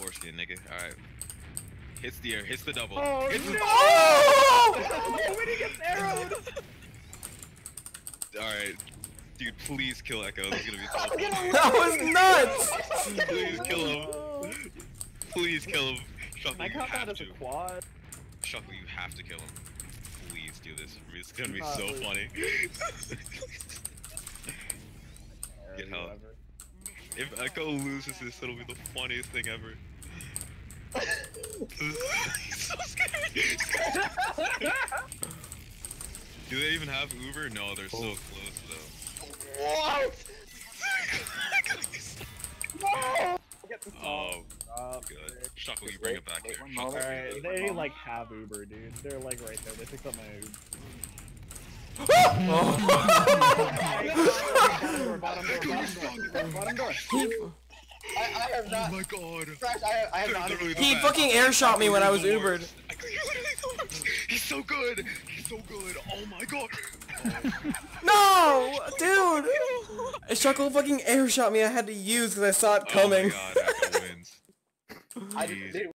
foreskin, nigga. Alright. Hits the air, hits the double. Oh, hits no! the... Oh, when he gets arrowed! Alright. Dude, please kill Ekho. This is gonna be so funny. That was nuts! Please kill him. Please kill him. Shuckle, I you count that have as to. a quad. Shuckle, you have to kill him. Please do this. It's gonna be so funny. Get help. If Ekho loses this, it'll be the funniest thing ever. He's so scared. Do they even have Uber? No, they're so close though. What? No! Oh, good. Shuckle, you bring it back here. Alright, they like have Uber, dude. They're like right there. They picked up my Uber. Bottom door. I have not. Oh my god. Crash, I have not. He fucking airshot me when I was Ubered. He's so good. He's so good. Oh my god. No, dude. Shuckle fucking airshot me. I had to use because I saw it coming. Oh my god, Ekho wins. I did